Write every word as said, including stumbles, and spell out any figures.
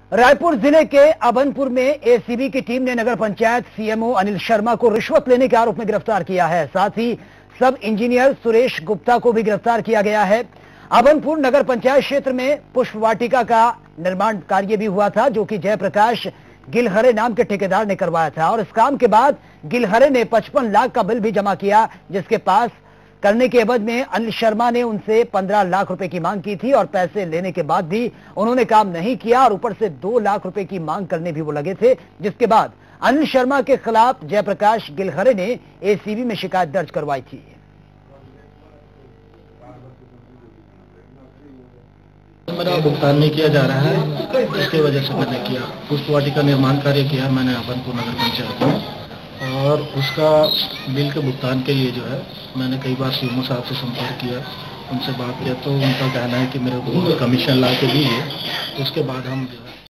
रायपुर जिले के अभनपुर में एसीबी की टीम ने नगर पंचायत सीएमओ अनिल शर्मा को रिश्वत लेने के आरोप में गिरफ्तार किया है। साथ ही सब इंजीनियर सुरेश गुप्ता को भी गिरफ्तार किया गया है। अभनपुर नगर पंचायत क्षेत्र में पुष्प वाटिका का निर्माण कार्य भी हुआ था, जो कि जयप्रकाश गिलहरे नाम के ठेकेदार ने करवाया था और इस काम के बाद गिलहरे ने पचपन लाख का बिल भी जमा किया, जिसके पास करने के एवज में अनिल शर्मा ने उनसे पंद्रह लाख रुपए की मांग की थी और पैसे लेने के बाद भी उन्होंने काम नहीं किया और ऊपर से दो लाख रुपए की मांग करने भी वो लगे थे, जिसके बाद अनिल शर्मा के खिलाफ जयप्रकाश गिलहरे ने एसीबी में शिकायत दर्ज करवाई थी। मेरा भुगतान नहीं किया जा रहा है, इसकी वजह से मैंने किया। पुष्प वाटिका निर्माण कार्य किया मैंने अभनपुर नगर पंचायत में और उसका बिल के भुगतान के लिए जो है मैंने कई बार सीएमओ साहब से संपर्क किया, उनसे बात किया तो उनका कहना है कि मेरे को कमीशन ला के दीजिए, उसके बाद हम जो है